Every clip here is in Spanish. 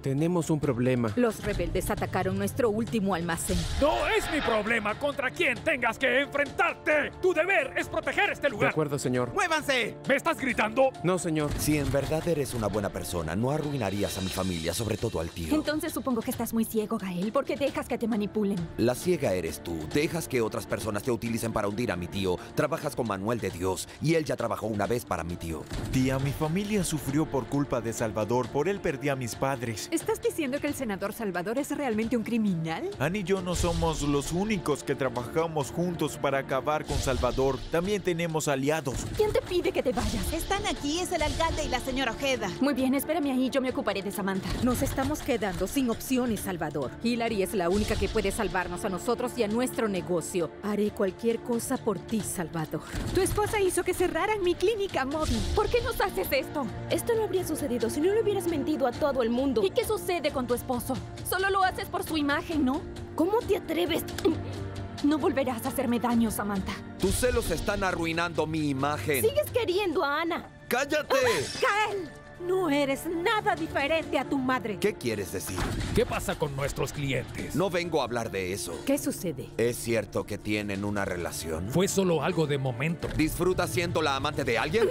Tenemos un problema. Los rebeldes atacaron nuestro último almacén. ¡No es mi problema contra quién tengas que enfrentarte! ¡Tu deber es proteger este De lugar! acuerdo, señor. ¡Muévanse! ¿Me estás gritando? No, señor. Si en verdad eres una buena persona, no arruinarías a mi familia, sobre todo al tío. Entonces supongo que estás muy ciego, Gael, porque dejas que te manipulen. La ciega eres tú. Dejas que otras personas te utilicen para hundir a mi tío. Trabajas con Manuel de Dios y él ya trabajó una vez para mi tío. Tía, mi familia sufrió por culpa de Salvador. Por él perdí a mis padres. ¿Estás diciendo que el senador Salvador es realmente un criminal? Annie y yo no somos los únicos que trabajamos juntos para acabar con Salvador. También tenemos aliados. ¿Quién te pide que te vayas? Están aquí, es el alcalde y la señora Ojeda. Muy bien, espérame ahí, yo me ocuparé de Samantha. Nos estamos quedando sin opciones, Salvador. Hillary es la única que puede salvarnos a nosotros y a nuestro negocio. Haré cualquier cosa por ti, Salvador. Tu esposa hizo que cerraran mi clínica móvil. ¿Por qué nos haces esto? Esto no habría sucedido si no le hubieras mentido a todo el mundo. ¿Y qué sucede con tu esposo? Solo lo haces por su imagen, ¿no? ¿Cómo te atreves? No volverás a hacerme daño, Samantha. Tus celos están arruinando mi imagen. Sigues queriendo a Ana. ¡Cállate! ¡Gael! No eres nada diferente a tu madre. ¿Qué quieres decir? ¿Qué pasa con nuestros clientes? No vengo a hablar de eso. ¿Qué sucede? ¿Es cierto que tienen una relación? Fue solo algo de momento. ¿Disfrutas siendo la amante de alguien?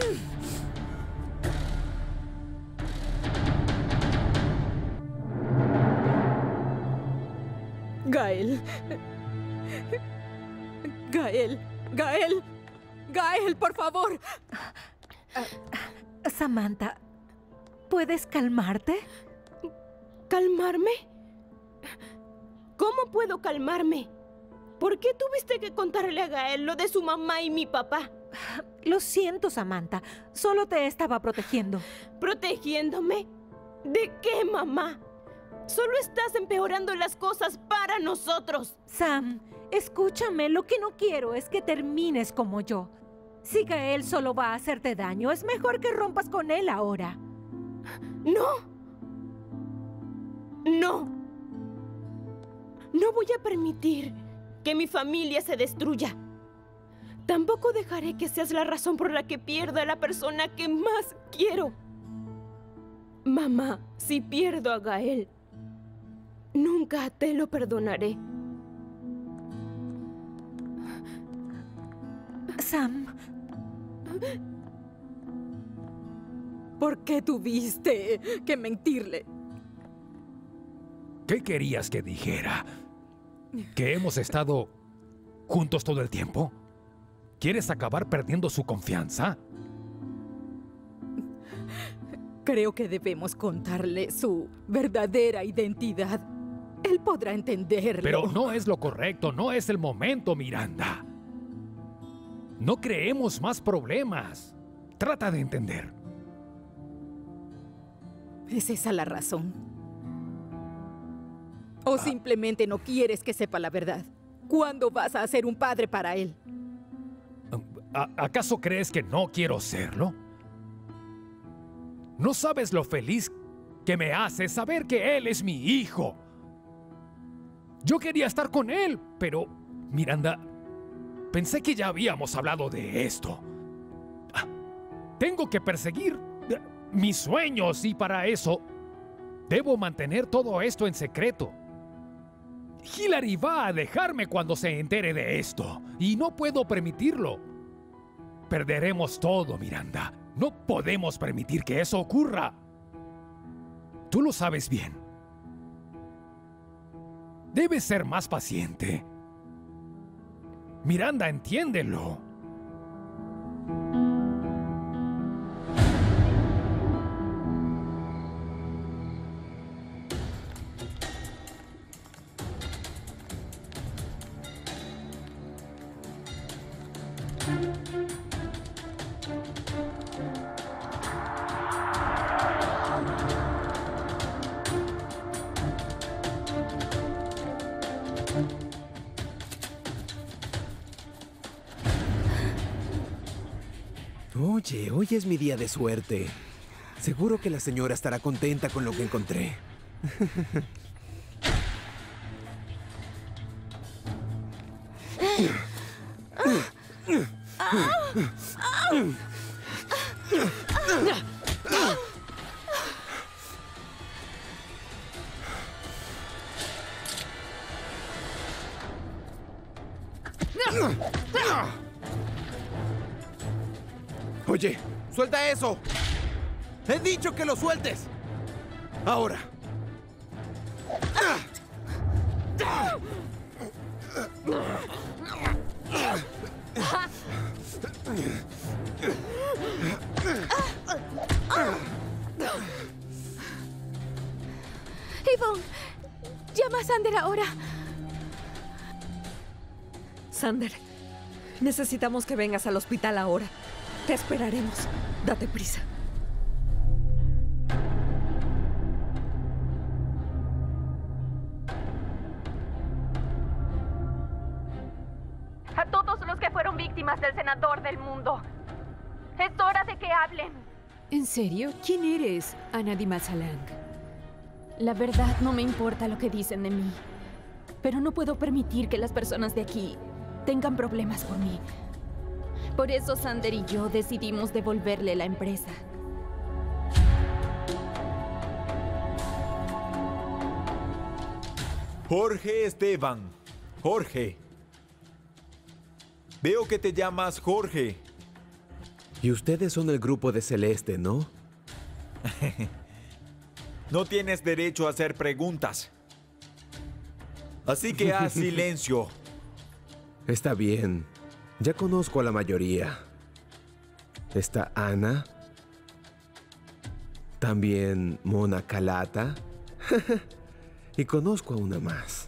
Gael. Gael. Gael. Gael, por favor. Samantha, ¿puedes calmarte? ¿Calmarme? ¿Cómo puedo calmarme? ¿Por qué tuviste que contarle a Gael lo de su mamá y mi papá? Lo siento, Samantha. Solo te estaba protegiendo. ¿Protegiéndome? ¿De qué, mamá? Solo estás empeorando las cosas para nosotros. Sam, escúchame. Lo que no quiero es que termines como yo. Si Gael solo va a hacerte daño, es mejor que rompas con él ahora. ¡No! ¡No! No voy a permitir que mi familia se destruya. Tampoco dejaré que seas la razón por la que pierda a la persona que más quiero. Mamá, si pierdo a Gael, nunca te lo perdonaré. Sam, ¿por qué tuviste que mentirle? ¿Qué querías que dijera? ¿Que hemos estado juntos todo el tiempo? ¿Quieres acabar perdiendo su confianza? Creo que debemos contarle su verdadera identidad. Él podrá entenderlo. Pero no es lo correcto, no es el momento, Miranda. No creemos más problemas. Trata de entender. ¿Es esa la razón? ¿O simplemente no quieres que sepa la verdad? ¿Cuándo vas a ser un padre para él? ¿Acaso crees que no quiero serlo? ¿No sabes lo feliz que me hace saber que él es mi hijo? Yo quería estar con él, pero, Miranda, pensé que ya habíamos hablado de esto. Tengo que perseguir mis sueños y para eso debo mantener todo esto en secreto. Hillary va a dejarme cuando se entere de esto y no puedo permitirlo. Perderemos todo, Miranda. No podemos permitir que eso ocurra. Tú lo sabes bien. Debes ser más paciente. Miranda, entiéndelo. Oye, hoy es mi día de suerte. Seguro que la señora estará contenta con lo que encontré. Oye, suelta eso. He dicho que lo sueltes. Ahora. Yvonne, llama a Sander ahora. Sander, necesitamos que vengas al hospital ahora. Te esperaremos. Date prisa. A todos los que fueron víctimas del senador del mundo. Es hora de que hablen. ¿En serio? ¿Quién eres, Ana Di Mazzalang? La verdad no me importa lo que dicen de mí. Pero no puedo permitir que las personas de aquí tengan problemas por mí. Por eso Sander y yo decidimos devolverle la empresa. Jorge Esteban. Jorge. Veo que te llamas Jorge. Y ustedes son el grupo de Celeste, ¿no? No tienes derecho a hacer preguntas. Así que haz silencio. Está bien. Ya conozco a la mayoría. Está Ana. También Mona Calata. Y conozco a una más.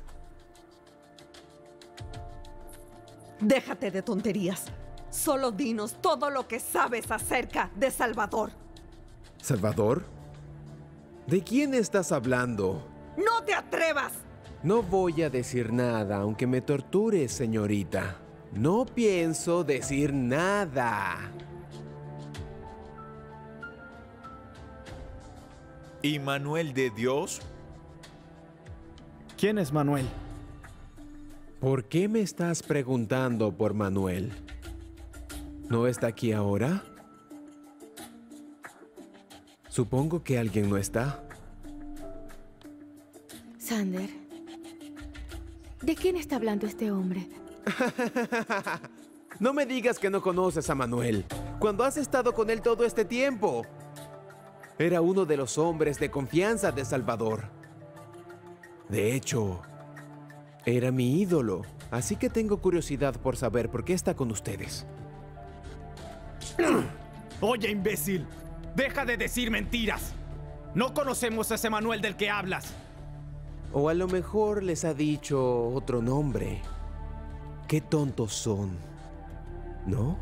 Déjate de tonterías. Solo dinos todo lo que sabes acerca de Salvador. ¿Salvador? ¿De quién estás hablando? ¡No te atrevas! No voy a decir nada, aunque me tortures, señorita. No pienso decir nada. ¿Y Manuel de Dios? ¿Quién es Manuel? ¿Por qué me estás preguntando por Manuel? ¿No está aquí ahora? Supongo que alguien no está. Sander, ¿de quién está hablando este hombre? No me digas que no conoces a Manuel, cuando has estado con él todo este tiempo. Era uno de los hombres de confianza de Salvador. De hecho, era mi ídolo, así que tengo curiosidad por saber por qué está con ustedes. Oye, imbécil, deja de decir mentiras. No conocemos a ese Manuel del que hablas. O a lo mejor les ha dicho otro nombre. Qué tontos son, ¿no?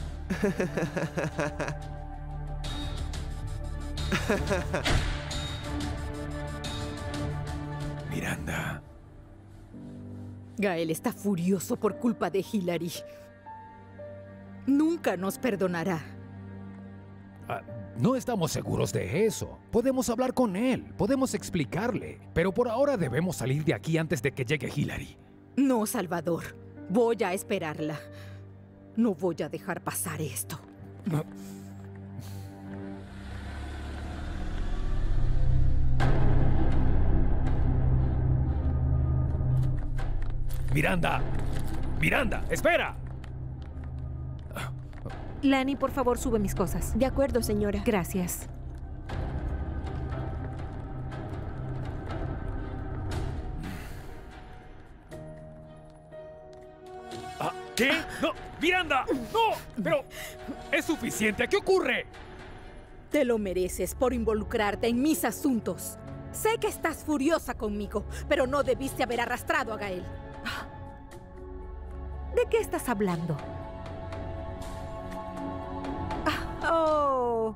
Miranda. Gael está furioso por culpa de Hilary. Nunca nos perdonará. No estamos seguros de eso. Podemos hablar con él, podemos explicarle. Pero por ahora debemos salir de aquí antes de que llegue Hilary. No, Salvador. Voy a esperarla. No voy a dejar pasar esto. Miranda. Miranda, espera. Lani, por favor, sube mis cosas. De acuerdo, señora. Gracias. ¿Qué? ¡No! ¡Miranda! ¡No! Pero es suficiente. ¿Qué ocurre? Te lo mereces por involucrarte en mis asuntos. Sé que estás furiosa conmigo, pero no debiste haber arrastrado a Gael. ¿De qué estás hablando? Oh.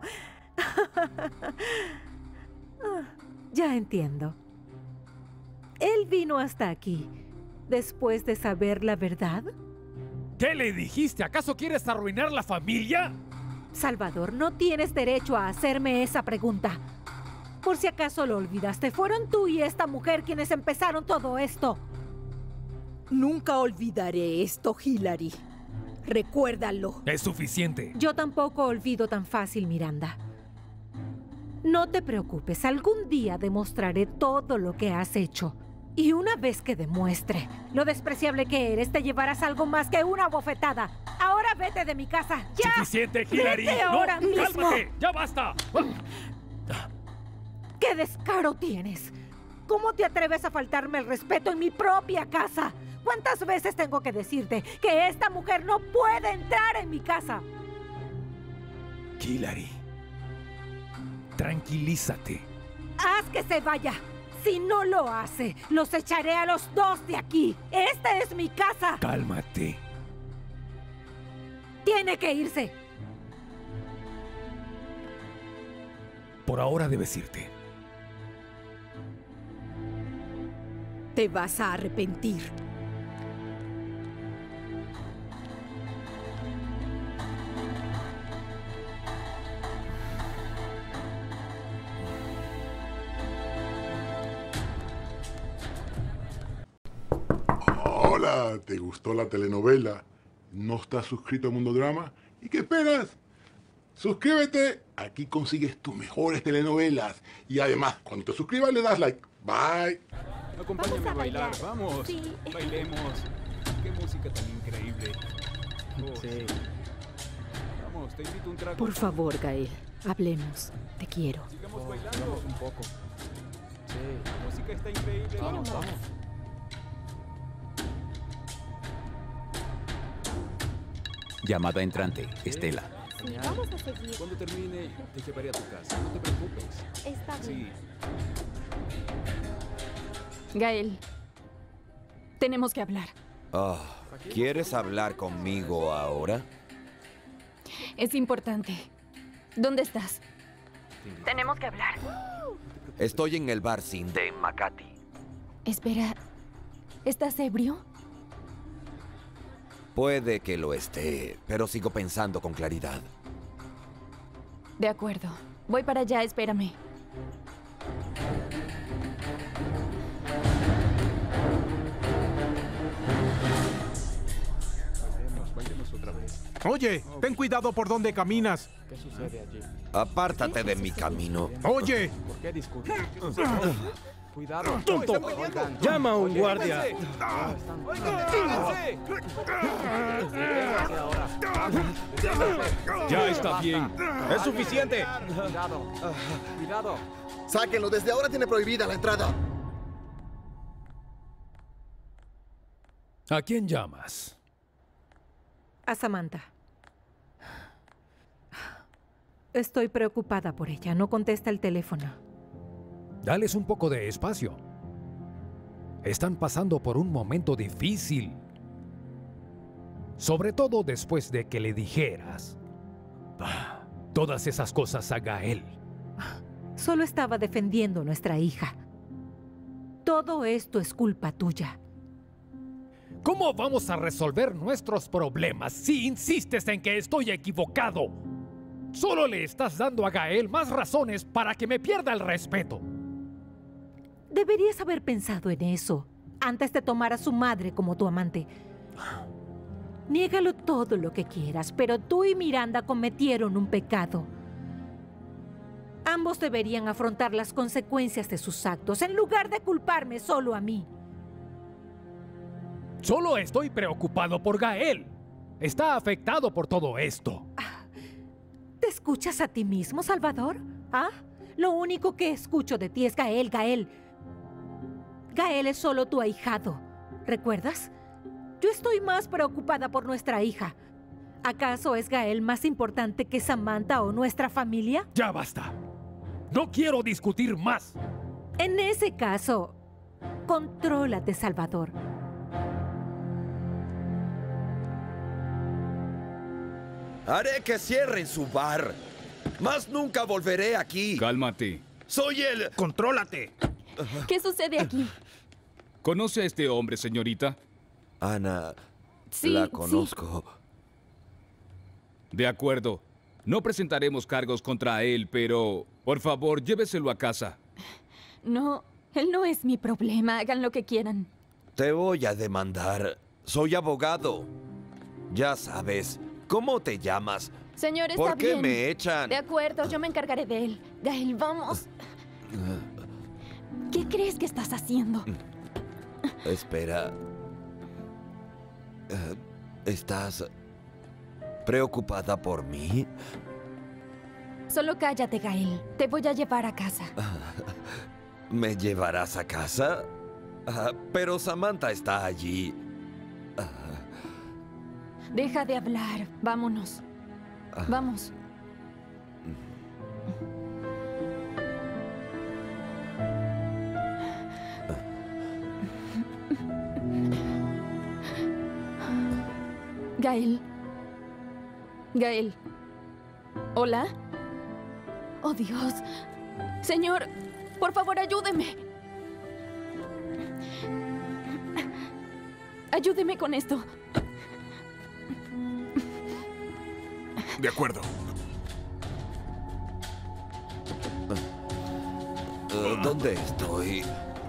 Ya entiendo. Él vino hasta aquí después de saber la verdad. ¿Qué le dijiste? ¿Acaso quieres arruinar la familia? Salvador, no tienes derecho a hacerme esa pregunta. Por si acaso lo olvidaste, fueron tú y esta mujer quienes empezaron todo esto. Nunca olvidaré esto, Hilary. Recuérdalo. Es suficiente. Yo tampoco olvido tan fácil, Miranda. No te preocupes, algún día demostraré todo lo que has hecho. Y una vez que demuestre lo despreciable que eres, te llevarás algo más que una bofetada. Ahora vete de mi casa. ¡Ya! ¡Suficiente, Hilary! ¡Vete ¡No! ahora mismo! ¡Cálmate! ¡Ya basta! ¡Qué descaro tienes! ¿Cómo te atreves a faltarme el respeto en mi propia casa? ¿Cuántas veces tengo que decirte que esta mujer no puede entrar en mi casa? Hilary, tranquilízate. ¡Haz que se vaya! Si no lo hace, los echaré a los dos de aquí. ¡Esta es mi casa! Cálmate. ¡Tiene que irse! Por ahora debes irte. Te vas a arrepentir. Hola, ¿te gustó la telenovela? ¿No estás suscrito a Mundo Drama? ¿Y qué esperas? Suscríbete, aquí consigues tus mejores telenovelas. Y además, cuando te suscribas le das like. Bye. Acompáñame a bailar, bailar. vamos. Sí. Bailemos. Qué música tan increíble. Oh, Sí. Vamos, te invito a un trago. Por favor, Gael, hablemos. Te quiero. Sigamos bailando. Un poco. Sí, la música está increíble. Vamos, vamos. Llamada entrante, Estela. Sí, vamos a seguir. Cuando termine, te llevaré a tu casa. No te preocupes. Está bien. Sí. Gael, tenemos que hablar. Ah, ¿quieres hablar conmigo ahora? Es importante. ¿Dónde estás? Tenemos que hablar. Estoy en el bar Sin de Makati. Espera, ¿estás ebrio? Puede que lo esté, pero sigo pensando con claridad. De acuerdo. Voy para allá, espérame. Bailemos otra vez. Oye, ten cuidado por donde caminas. ¿Qué sucede allí? Apártate de mi camino. Oye. ¿Por qué discuten? Cuidado. ¡Tonto! ¡Están peleando! Llama a un Oye, guardia. vénganse. Ya está bien. ¡Es suficiente! Cuidado. Cuidado. Sáquenlo, desde ahora tiene prohibida la entrada. ¿A quién llamas? A Samantha. Estoy preocupada por ella. No contesta el teléfono. Dales un poco de espacio. Están pasando por un momento difícil. Sobre todo después de que le dijeras todas esas cosas a Gael. Solo estaba defendiendo a nuestra hija. Todo esto es culpa tuya. ¿Cómo vamos a resolver nuestros problemas si insistes en que estoy equivocado? Solo le estás dando a Gael más razones para que me pierda el respeto. Deberías haber pensado en eso antes de tomar a su madre como tu amante. Niégalo todo lo que quieras, pero tú y Miranda cometieron un pecado. Ambos deberían afrontar las consecuencias de sus actos en lugar de culparme solo a mí. Solo estoy preocupado por Gael. Está afectado por todo esto. ¿Te escuchas a ti mismo, Salvador? ¿Ah? Lo único que escucho de ti es Gael, Gael. Gael es solo tu ahijado. ¿Recuerdas? Yo estoy más preocupada por nuestra hija. ¿Acaso es Gael más importante que Samantha o nuestra familia? Ya basta. No quiero discutir más. En ese caso, contrólate, Salvador. Haré que cierren su bar. Más nunca volveré aquí. Cálmate. Soy el... ¡Contrólate! ¿Qué sucede aquí? ¿Conoce a este hombre, señorita? Ana, Sí, la sí. conozco. De acuerdo. No presentaremos cargos contra él, pero por favor, lléveselo a casa. No, él no es mi problema. Hagan lo que quieran. Te voy a demandar. Soy abogado. Ya sabes. ¿Cómo te llamas? Señor, está ¿Por qué bien. me echan? De acuerdo, yo me encargaré de él. Gael, vamos. ¿Qué crees que estás haciendo? Espera. ¿Estás preocupada por mí? Solo cállate, Gael. Te voy a llevar a casa. ¿Me llevarás a casa? Pero Samantha está allí. Deja de hablar. Vámonos. Vamos. Gael. Gael. ¿Hola? Oh, Dios. Señor, por favor, ayúdeme. Ayúdeme con esto. De acuerdo. ¿Dónde estoy?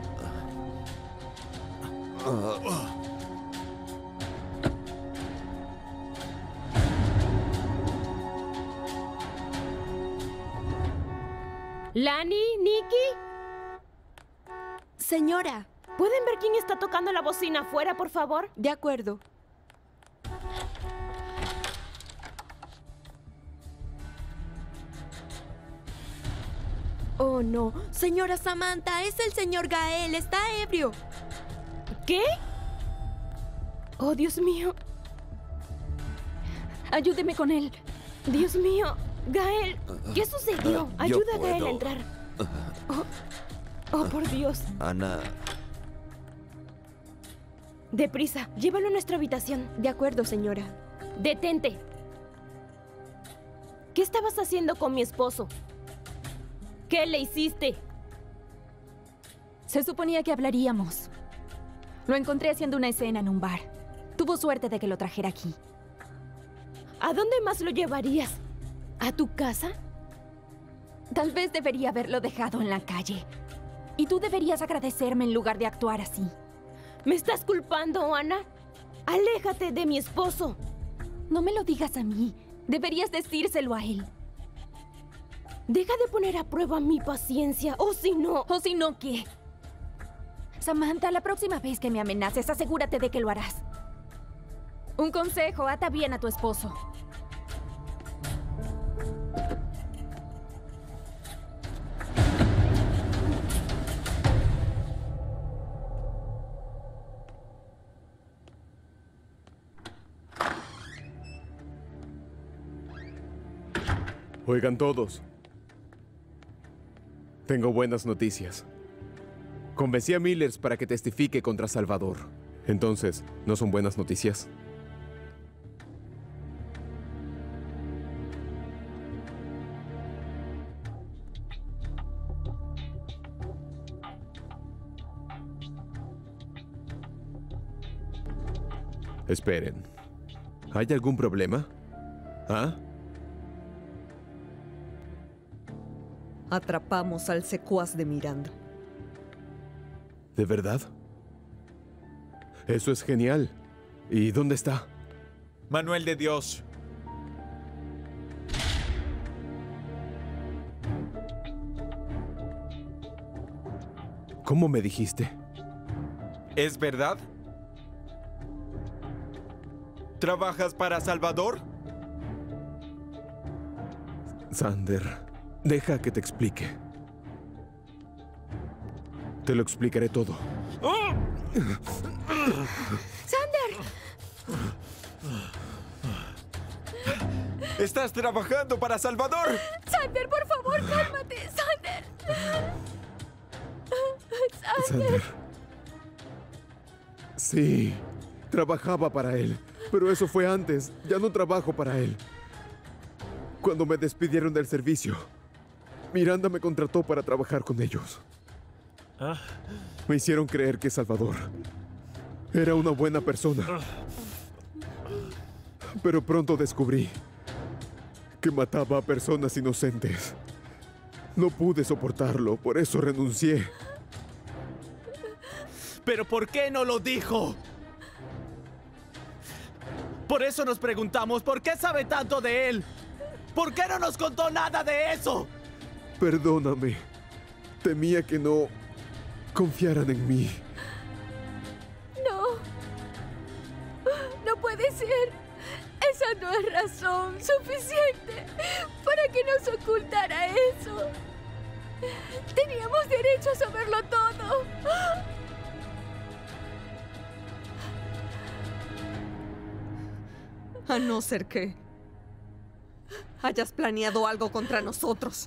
¿Lani? ¿Nikki? Señora. ¿Pueden ver quién está tocando la bocina afuera, por favor? De acuerdo. Oh, no. Señora Samantha, es el señor Gael. Está ebrio. ¿Qué? Oh, Dios mío. Ayúdeme con él. Dios mío. Gael, ¿qué sucedió? Ayuda a Gael a entrar. Oh, por Dios. Ana. Deprisa, llévalo a nuestra habitación. De acuerdo, señora. Detente. ¿Qué estabas haciendo con mi esposo? ¿Qué le hiciste? Se suponía que hablaríamos. Lo encontré haciendo una escena en un bar. Tuvo suerte de que lo trajera aquí. ¿A dónde más lo llevarías? ¿A tu casa? Tal vez debería haberlo dejado en la calle. Y tú deberías agradecerme en lugar de actuar así. ¿Me estás culpando, Ana? Aléjate de mi esposo. No me lo digas a mí. Deberías decírselo a él. Deja de poner a prueba mi paciencia, o si no... ¿O si no qué? Samantha, la próxima vez que me amenaces, asegúrate de que lo harás. Un consejo, ata bien a tu esposo. Oigan todos. Tengo buenas noticias. Convencí a Millers para que testifique contra Salvador. Entonces, ¿no son buenas noticias? Esperen. ¿Hay algún problema? ¿Ah? Atrapamos al secuaz de Miranda. ¿De verdad? Eso es genial. ¿Y dónde está? Manuel de Dios. ¿Cómo me dijiste? ¿Es verdad? ¿Trabajas para Salvador? Sander, deja que te explique. Te lo explicaré todo. ¡Sander! ¿Estás trabajando para Salvador? ¡Sander, por favor, cálmate! ¡Sander! Sander. Sí, trabajaba para él. Pero eso fue antes. Ya no trabajo para él. Cuando me despidieron del servicio, Miranda me contrató para trabajar con ellos. Me hicieron creer que Salvador era una buena persona. Pero pronto descubrí que mataba a personas inocentes. No pude soportarlo, por eso renuncié. ¿Pero por qué no lo dijo? Por eso nos preguntamos, ¿por qué sabe tanto de él? ¿Por qué no nos contó nada de eso? Perdóname. Temía que no confiaran en mí. razón suficiente para que nos ocultara eso. Teníamos derecho a saberlo todo. A no ser que hayas planeado algo contra nosotros.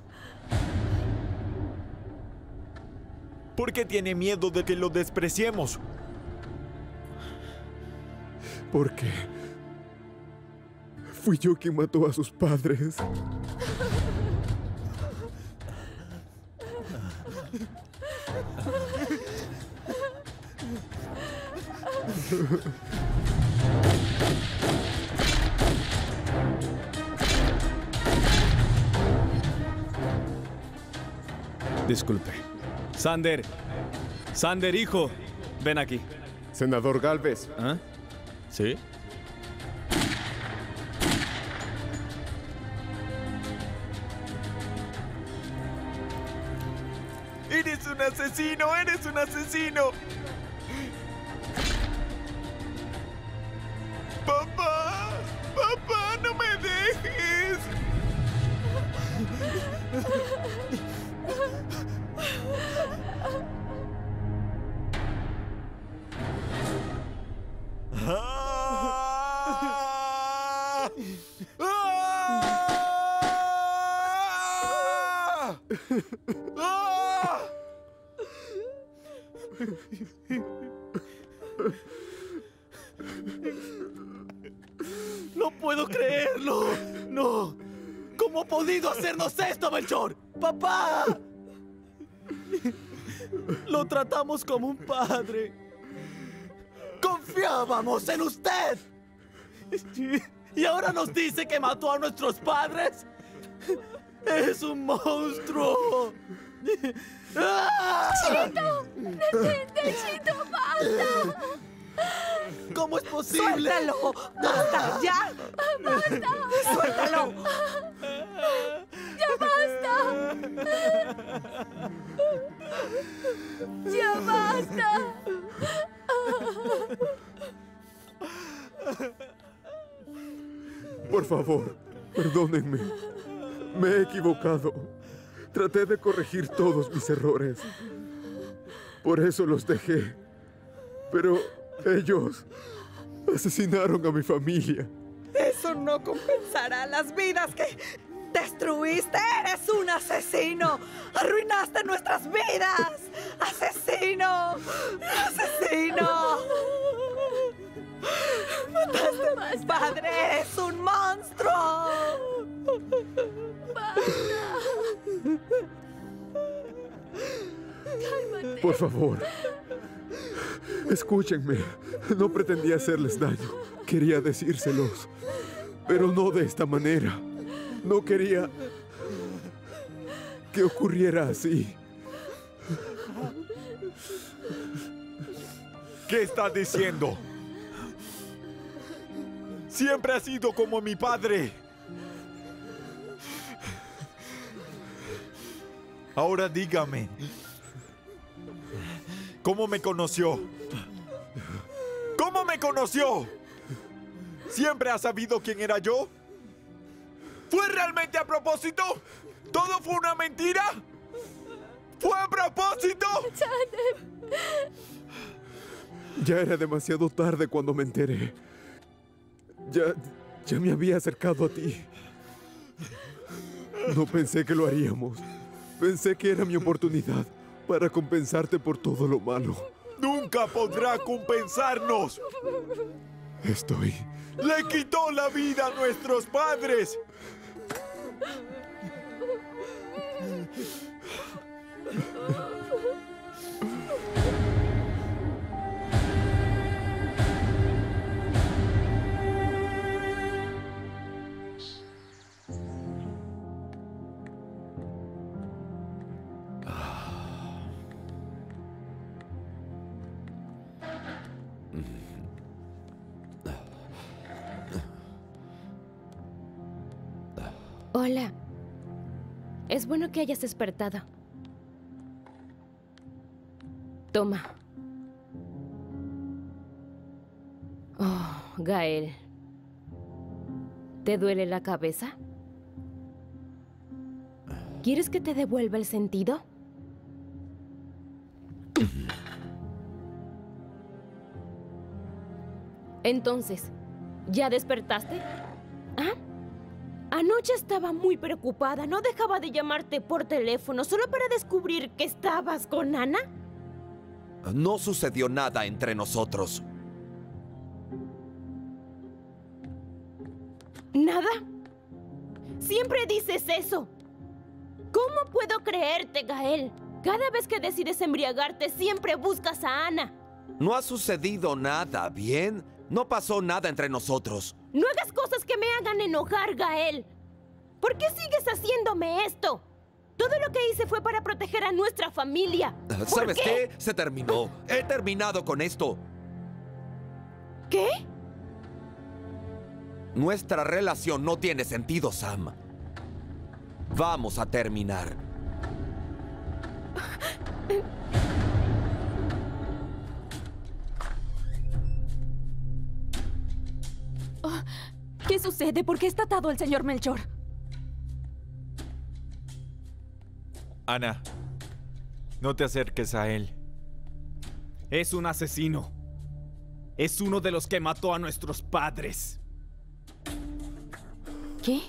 ¿Por qué tiene miedo de que lo despreciemos? Porque fui yo quien mató a sus padres. Disculpe. Sander. Sander, hijo. Ven aquí. Senador Galvez. ¿Ah? ¿Sí? ¡Eres un asesino! ¡Eres un asesino! ¡Papá! ¡Papá, no me dejes! ¡No puedo creerlo! ¡No! ¿Cómo ha podido hacernos esto, Melchor? ¡Papá! Lo tratamos como un padre. ¡Confiábamos en usted! ¿Y ahora nos dice que mató a nuestros padres? ¡Es un monstruo! ¡Chito! ¡Detente, Chito! ¡Basta! ¿Cómo es posible? ¡Suéltalo! ¡Basta! ¡Ya! ¡Basta! ¡Suéltalo! ¡Ya basta! ¡Ya basta! Por favor, perdónenme. Me he equivocado. Traté de corregir todos mis errores. Por eso los dejé. Pero ellos asesinaron a mi familia. Eso no compensará las vidas que destruiste. Eres un asesino. Arruinaste nuestras vidas. Asesino. Asesino. Mataste a mi padre. Eres un monstruo. Por favor, escúchenme. No pretendía hacerles daño. Quería decírselos. Pero no de esta manera. No quería que ocurriera así. ¿Qué estás diciendo? Siempre has sido como mi padre. Ahora dígame, ¿cómo me conoció? ¿Cómo me conoció? ¿Siempre has sabido quién era yo? ¿Fue realmente a propósito? ¿Todo fue una mentira? ¿Fue a propósito? Ya era demasiado tarde cuando me enteré. Ya me había acercado a ti. No pensé que lo haríamos. Pensé que era mi oportunidad para compensarte por todo lo malo. ¡Nunca podrá compensarnos! Le quitó la vida a nuestros padres. Hola. Es bueno que hayas despertado. Toma. Oh, Gael. ¿Te duele la cabeza? ¿Quieres que te devuelva el sentido? Entonces, ¿ya despertaste? ¿Ah? Anoche estaba muy preocupada. No dejaba de llamarte por teléfono solo para descubrir que estabas con Ana. No sucedió nada entre nosotros. ¿Nada? Siempre dices eso. ¿Cómo puedo creerte, Gael? Cada vez que decides embriagarte, siempre buscas a Ana. No ha sucedido nada, ¿bien? No pasó nada entre nosotros. No hagas cosas que me hagan enojar, Gael. ¿Por qué sigues haciéndome esto? Todo lo que hice fue para proteger a nuestra familia. ¿Sabes qué? Se terminó. He terminado con esto. ¿Qué? Nuestra relación no tiene sentido, Sam. Vamos a terminar. ¿Qué sucede? ¿Por qué está atado el señor Melchor? Ana, no te acerques a él. Es un asesino. Es uno de los que mató a nuestros padres. ¿Qué?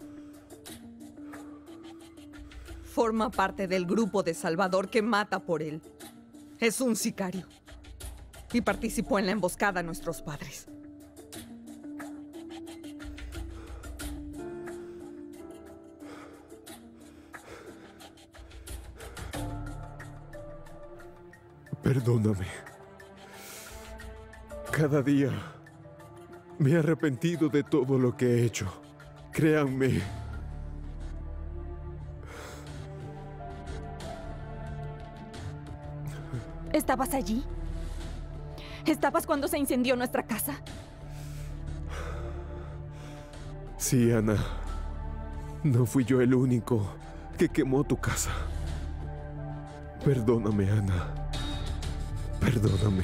Forma parte del grupo de Salvador que mata por él. Es un sicario. Y participó en la emboscada a nuestros padres. Perdóname. Cada día me he arrepentido de todo lo que he hecho. Créanme. ¿Estabas allí? ¿Estabas cuando se incendió nuestra casa? Sí, Ana. No fui yo el único que quemó tu casa. Perdóname, Ana. Perdóname.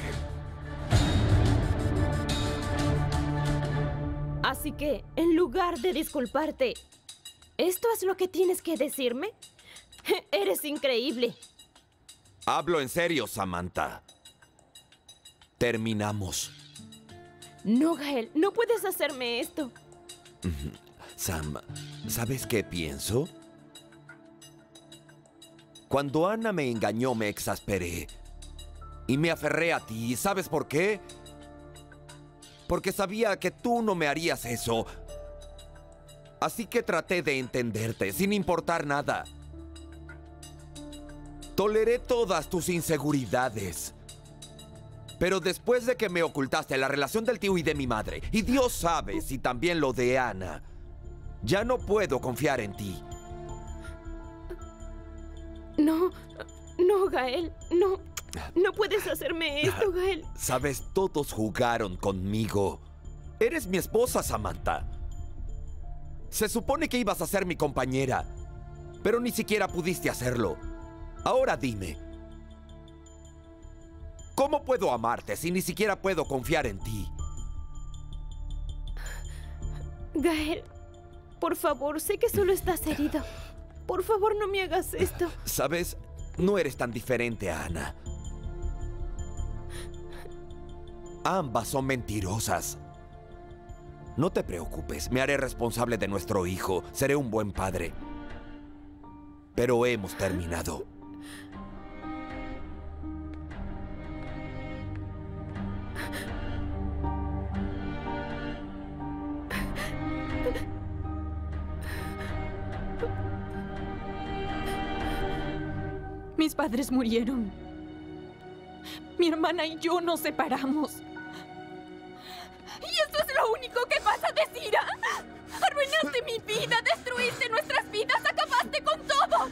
Así que, en lugar de disculparte, ¿esto es lo que tienes que decirme? Eres increíble. Hablo en serio, Samantha. Terminamos. No, Gael, no puedes hacerme esto. Sam, ¿sabes qué pienso? Cuando Ana me engañó, me exasperé. Y me aferré a ti. ¿Sabes por qué? Porque sabía que tú no me harías eso. Así que traté de entenderte, sin importar nada. Toleré todas tus inseguridades. Pero después de que me ocultaste la relación del tío y de mi madre, y Dios sabe si también lo de Ana, ya no puedo confiar en ti. No, no, Gael, no. No puedes hacerme esto, Gael. Sabes, todos jugaron conmigo. Eres mi esposa, Samantha. Se supone que ibas a ser mi compañera, pero ni siquiera pudiste hacerlo. Ahora dime, ¿cómo puedo amarte si ni siquiera puedo confiar en ti? Gael, por favor, sé que solo estás herido. Por favor, no me hagas esto. ¿Sabes? No eres tan diferente a Ana. Ambas son mentirosas. No te preocupes, me haré responsable de nuestro hijo. Seré un buen padre. Pero hemos terminado. Mis padres murieron. Mi hermana y yo nos separamos. ¿Y esto es lo único que pasa, Desira? Arruinaste mi vida, destruiste nuestras vidas, acabaste con todo.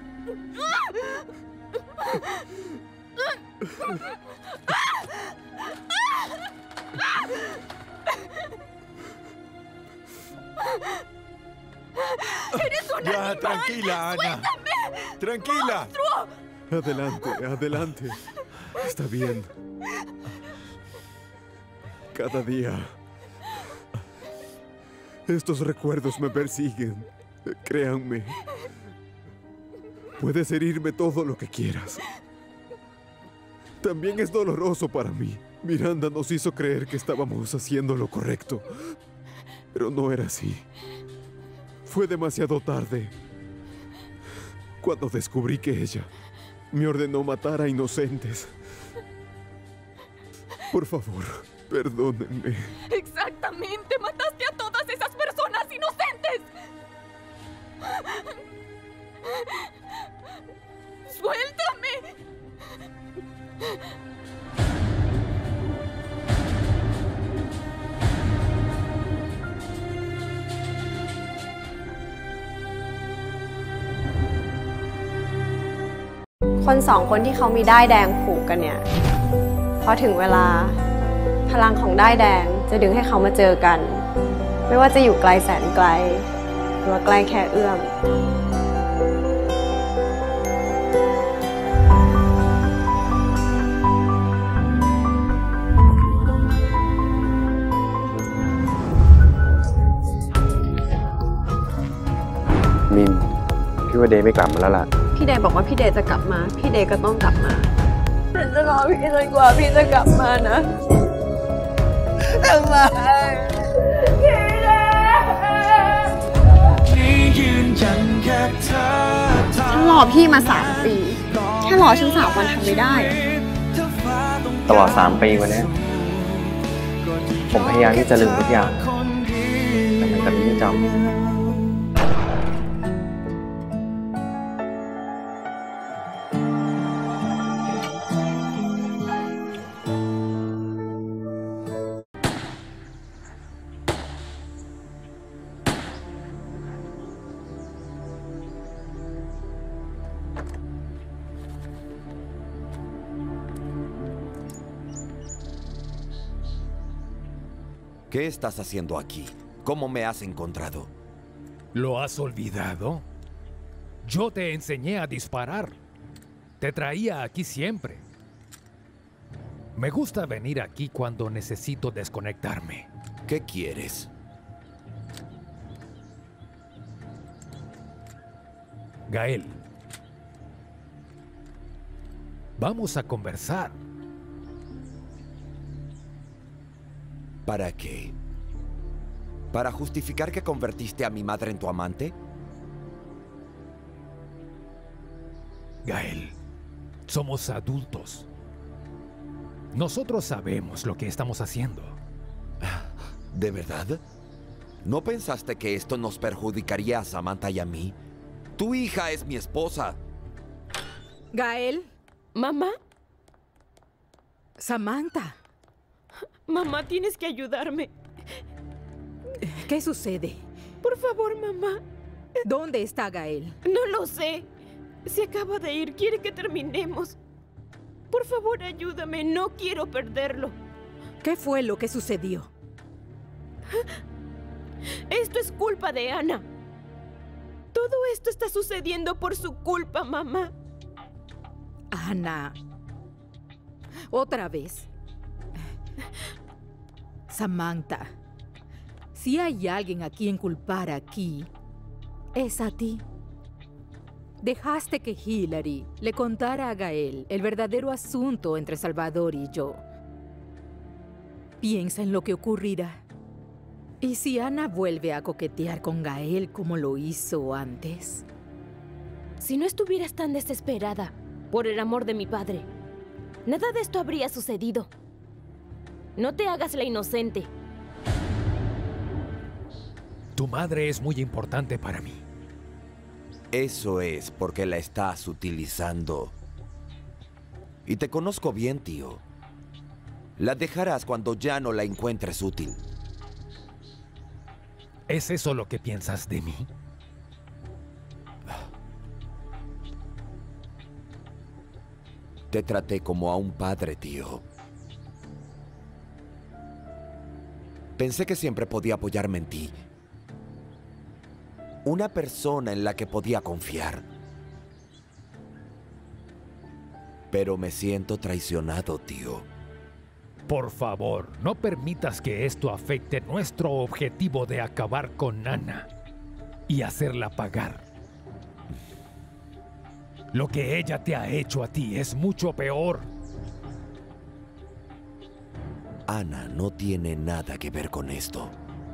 ¡Eres un animal! Tranquila, Ana. ¡Suéltame! Tranquila. ¡Monstruo! Adelante, adelante. Está bien. Estos recuerdos me persiguen. Créanme. Puedes herirme todo lo que quieras. También es doloroso para mí. Miranda nos hizo creer que estábamos haciendo lo correcto. Pero no era así. Fue demasiado tarde cuando descubrí que ella me ordenó matar a inocentes. Por favor, perdónenme. Exactamente, mataste a todas esas personas inocentes. ¡Suéltame! คนสองคนที่เขามีด้ายแดงผูกกันเนี่ยพอถึงเวลาพลังของด้ายแดงจะดึงให้เขามาเจอกันไม่ว่าจะอยู่ไกลแสนไกลหรือว่าใกล้แค่เอื้อมมินพี่ว่าเดย์ไม่กลับมาแล้วล่ะพี่เดย์บอกว่าพี่เดย์จะกลับมาพี่เดย์ก็ต้องกลับมาฉันจะรอพี่จนกว่าพี่จะกลับมานะทำไมพี่เดย์ฉันรอพี่มา3 ปีแค่รอฉัน3 วันทำไม่ได้ตลอด3 ปีวันนี้ผมพยายามที่จะลืมทุกอย่างแต่มันกลับไม่จำ ¿Qué estás haciendo aquí? ¿Cómo me has encontrado? ¿Lo has olvidado? Yo te enseñé a disparar. Te traía aquí siempre. Me gusta venir aquí cuando necesito desconectarme. ¿Qué quieres? Gael. Vamos a conversar. ¿Para qué? ¿Para justificar que convertiste a mi madre en tu amante? Gael, somos adultos. Nosotros sabemos lo que estamos haciendo. ¿De verdad? ¿No pensaste que esto nos perjudicaría a Samantha y a mí? Tu hija es mi esposa. Gael. ¿Mamá? Samantha. Mamá, tienes que ayudarme. ¿Qué sucede? Por favor, mamá. ¿Dónde está Gael? No lo sé. Se acaba de ir. Quiere que terminemos. Por favor, ayúdame. No quiero perderlo. ¿Qué fue lo que sucedió? Esto es culpa de Ana. Todo esto está sucediendo por su culpa, mamá. Ana. Otra vez. Samantha, si hay alguien a quien culpar aquí, es a ti. Dejaste que Hillary le contara a Gael el verdadero asunto entre Salvador y yo. Piensa en lo que ocurrirá. ¿Y si Ana vuelve a coquetear con Gael como lo hizo antes? Si no estuvieras tan desesperada por el amor de mi padre, nada de esto habría sucedido. No te hagas la inocente. Tu madre es muy importante para mí. Eso es porque la estás utilizando. Y te conozco bien, tío. La dejarás cuando ya no la encuentres útil. ¿Es eso lo que piensas de mí? Te traté como a un padre, tío. Pensé que siempre podía apoyarme en ti. Una persona en la que podía confiar. Pero me siento traicionado, tío. Por favor, no permitas que esto afecte nuestro objetivo de acabar con Ana y hacerla pagar. Lo que ella te ha hecho a ti es mucho peor. Ana no tiene nada que ver con esto.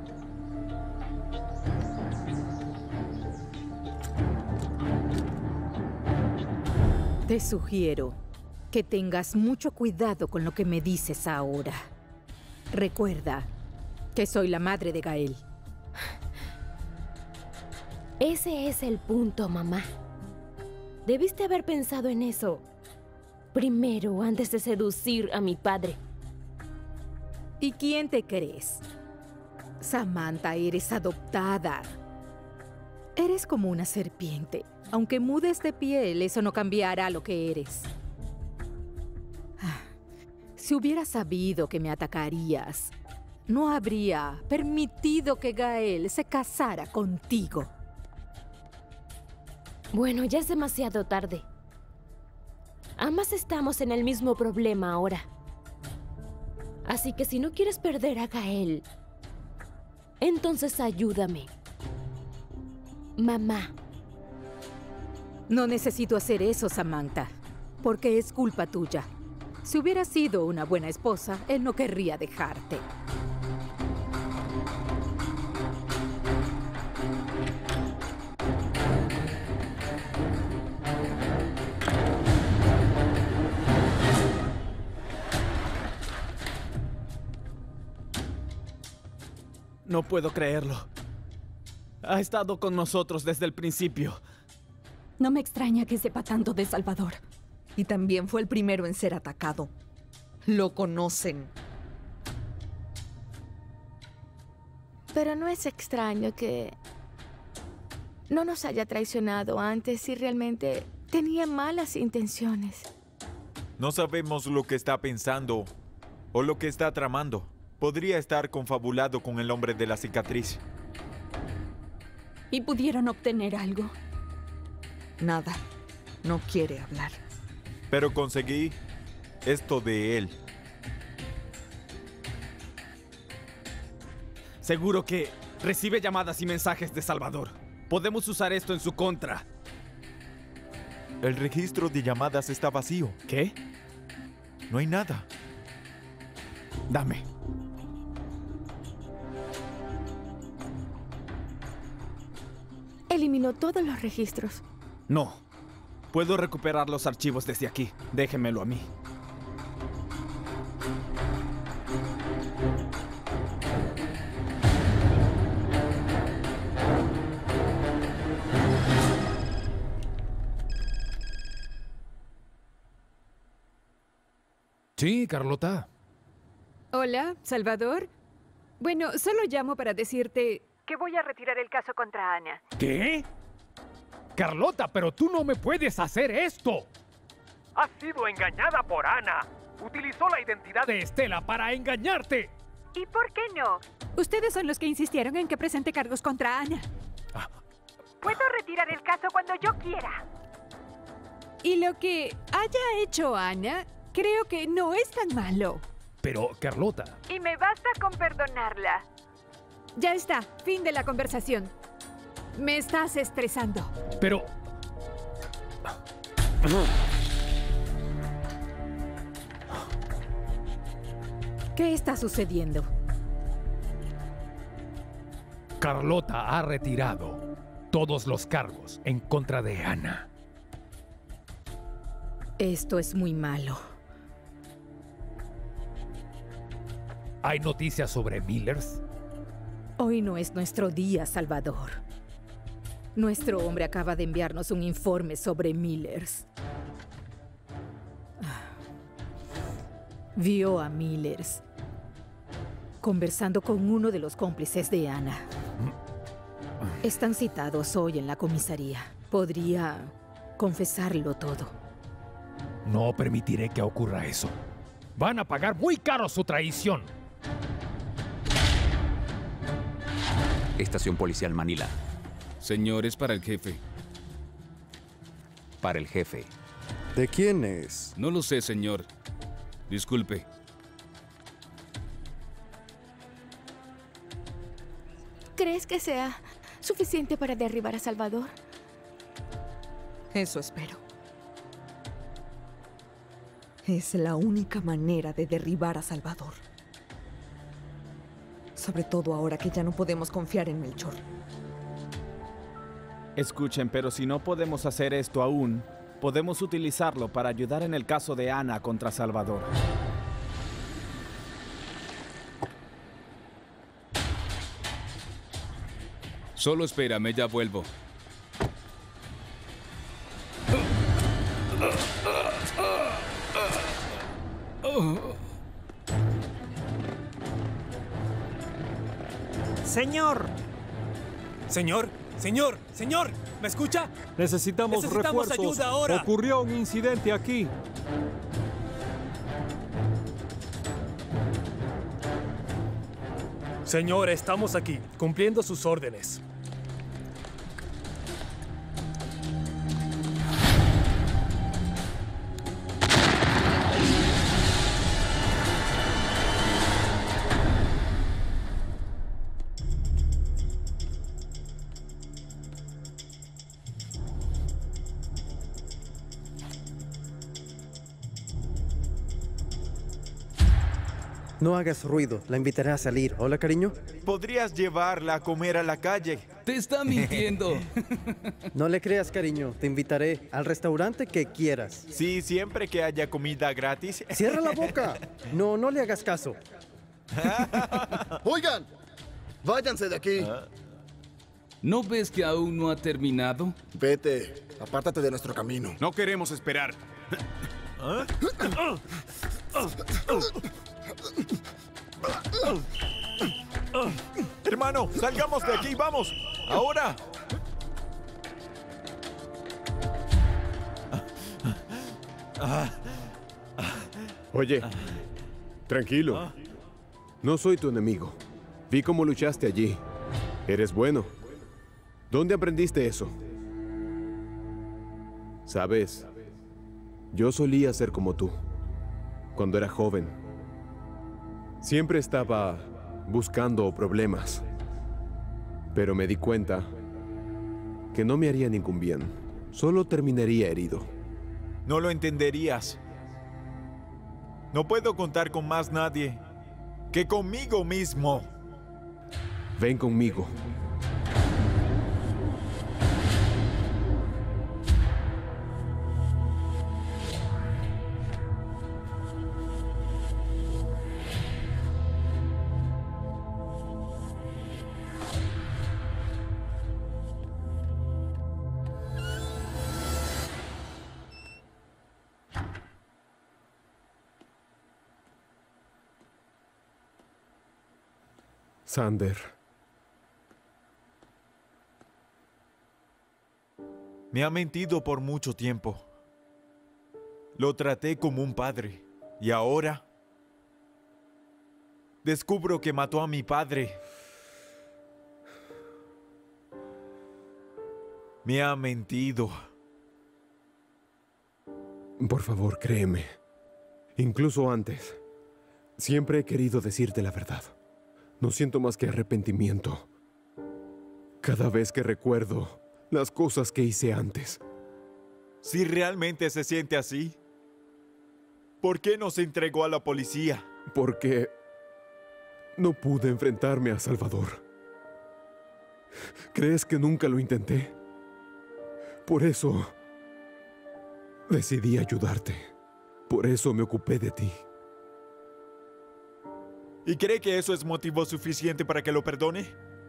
Te sugiero que tengas mucho cuidado con lo que me dices ahora. Recuerda que soy la madre de Gael. Ese es el punto, mamá. Debiste haber pensado en eso primero, antes de seducir a mi padre. ¿Y quién te crees? Samantha, eres adoptada. Eres como una serpiente. Aunque mudes de piel, eso no cambiará lo que eres. Si hubiera sabido que me atacarías, no habría permitido que Gael se casara contigo. Bueno, ya es demasiado tarde. Ambas estamos en el mismo problema ahora. Así que si no quieres perder a Gael, entonces ayúdame. Mamá. No necesito hacer eso, Samantha, porque es culpa tuya. Si hubieras sido una buena esposa, él no querría dejarte. No puedo creerlo. Ha estado con nosotros desde el principio. No me extraña que sepa tanto de Salvador. Y también fue el primero en ser atacado. Lo conocen. Pero no es extraño que no nos haya traicionado antes si realmente tenía malas intenciones. No sabemos lo que está pensando o lo que está tramando. Podría estar confabulado con el hombre de la cicatriz. ¿Y pudieron obtener algo? Nada. No quiere hablar. Pero conseguí esto de él. Seguro que recibe llamadas y mensajes de Salvador. Podemos usar esto en su contra. El registro de llamadas está vacío. ¿Qué? No hay nada. Dame. Eliminó todos los registros. No. Puedo recuperar los archivos desde aquí. Déjenmelo a mí. Sí, Carlota. Hola, Salvador. Bueno, solo llamo para decirte que voy a retirar el caso contra Ana. ¿Qué? Carlota, pero tú no me puedes hacer esto. Has sido engañada por Ana. Utilizó la identidad de Estela para engañarte. ¿Y por qué no? Ustedes son los que insistieron en que presente cargos contra Ana. Puedo retirar el caso cuando yo quiera. Y lo que haya hecho Ana, creo que no es tan malo. Pero, Carlota... Y me basta con perdonarla. Ya está, fin de la conversación. Me estás estresando. Pero... ¿Qué está sucediendo? Carlota ha retirado todos los cargos en contra de Ana. Esto es muy malo. ¿Hay noticias sobre Millers? Hoy no es nuestro día, Salvador. Nuestro hombre acaba de enviarnos un informe sobre Millers. Vio a Millers conversando con uno de los cómplices de Ana. Están citados hoy en la comisaría. Podría confesarlo todo. No permitiré que ocurra eso. Van a pagar muy caro su traición. Estación Policial Manila. Señores, para el jefe. Para el jefe. ¿De quién es? No lo sé, señor. Disculpe. ¿Crees que sea suficiente para derribar a Salvador? Eso espero. Es la única manera de derribar a Salvador. Sobre todo ahora que ya no podemos confiar en Melchor. Escuchen, pero si no podemos hacer esto aún, podemos utilizarlo para ayudar en el caso de Ana contra Salvador. Solo espérame, ya vuelvo. Señor. Señor, ¿me escucha? Necesitamos refuerzos. Ayuda ahora. Ocurrió un incidente aquí. Señor, estamos aquí, cumpliendo sus órdenes. No hagas ruido, la invitaré a salir. ¿Hola, cariño? ¿Podrías llevarla a comer a la calle? Te está mintiendo. No le creas, cariño. Te invitaré al restaurante que quieras. Sí, siempre que haya comida gratis. ¡Cierra la boca! No le hagas caso. ¡Oigan! ¡Váyanse de aquí! ¿No ves que aún no ha terminado? Vete. Apártate de nuestro camino. No queremos esperar. Hermano, salgamos de aquí, vamos. Ahora. Oye, tranquilo. No soy tu enemigo. Vi cómo luchaste allí. Eres bueno. ¿Dónde aprendiste eso? ¿Sabes? Yo solía ser como tú. Cuando era joven. Siempre estaba buscando problemas. Pero me di cuenta que no me haría ningún bien. Solo terminaría herido. No lo entenderías. No puedo contar con más nadie que conmigo mismo. Ven conmigo. Sander. Me ha mentido por mucho tiempo. Lo traté como un padre. Y ahora descubro que mató a mi padre. Me ha mentido. Por favor, créeme. Incluso antes, siempre he querido decirte la verdad. No siento más que arrepentimiento. Cada vez que recuerdo las cosas que hice antes. Si realmente se siente así, ¿por qué no se entregó a la policía? Porque no pude enfrentarme a Salvador. ¿Crees que nunca lo intenté? Por eso decidí ayudarte. Por eso me ocupé de ti. ¿Y cree que eso es motivo suficiente para que lo perdone?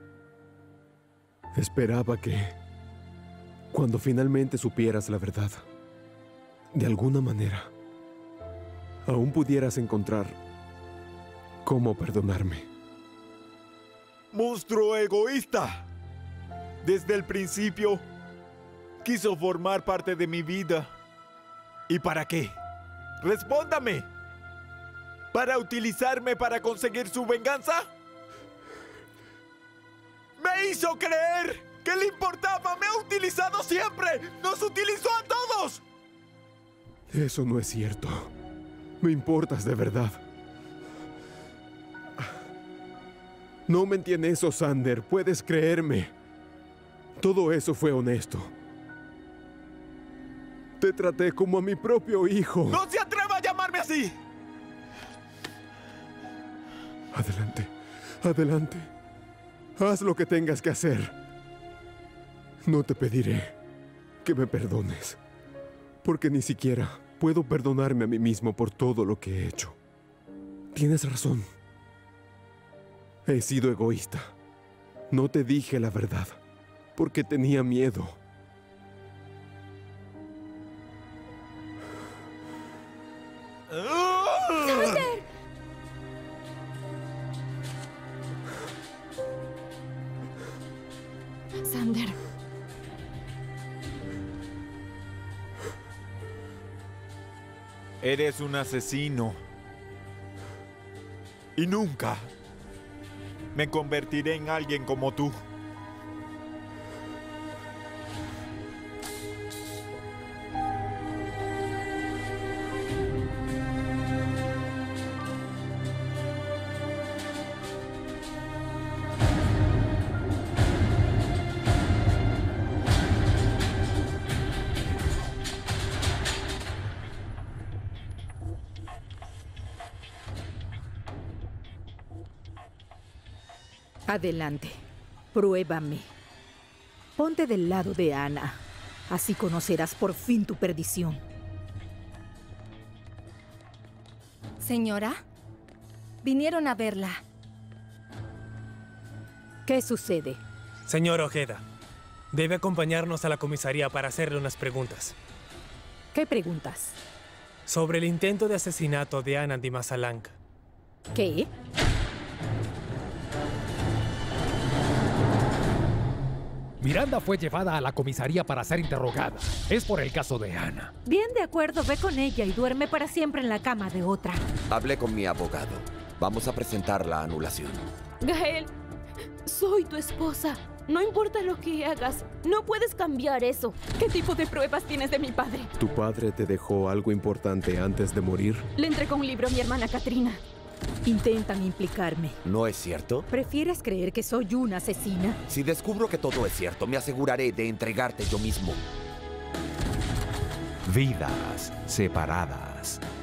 Esperaba que, cuando finalmente supieras la verdad, de alguna manera, aún pudieras encontrar cómo perdonarme. ¡Monstruo egoísta! Desde el principio, quiso formar parte de mi vida. ¿Y para qué? ¡Respóndame! ¿Para utilizarme para conseguir su venganza? ¡Me hizo creer que le importaba! ¡Me ha utilizado siempre! ¡Nos utilizó a todos! Eso no es cierto. Me importas de verdad. No mentí en eso, Xander. Puedes creerme. Todo eso fue honesto. Te traté como a mi propio hijo. ¡No se atreva a llamarme así! Adelante. Adelante. Haz lo que tengas que hacer. No te pediré que me perdones, porque ni siquiera puedo perdonarme a mí mismo por todo lo que he hecho. Tienes razón. He sido egoísta. No te dije la verdad, porque tenía miedo. ¡Xander! Xander. Eres un asesino. Y nunca me convertiré en alguien como tú. Adelante, pruébame. Ponte del lado de Ana. Así conocerás por fin tu perdición. Señora, vinieron a verla. ¿Qué sucede? Señor Ojeda, debe acompañarnos a la comisaría para hacerle unas preguntas. ¿Qué preguntas? Sobre el intento de asesinato de Ana Dimasalanka. ¿Qué? Miranda fue llevada a la comisaría para ser interrogada. Es por el caso de Ana. Bien, de acuerdo, ve con ella y duerme para siempre en la cama de otra. Hablé con mi abogado. Vamos a presentar la anulación. Gael, soy tu esposa. No importa lo que hagas, no puedes cambiar eso. ¿Qué tipo de pruebas tienes de mi padre? ¿Tu padre te dejó algo importante antes de morir? Le entregó un libro a mi hermana Katrina. Intentan implicarme. ¿No es cierto? ¿Prefieres creer que soy una asesina? Si descubro que todo es cierto, me aseguraré de entregarte yo mismo. Vidas separadas.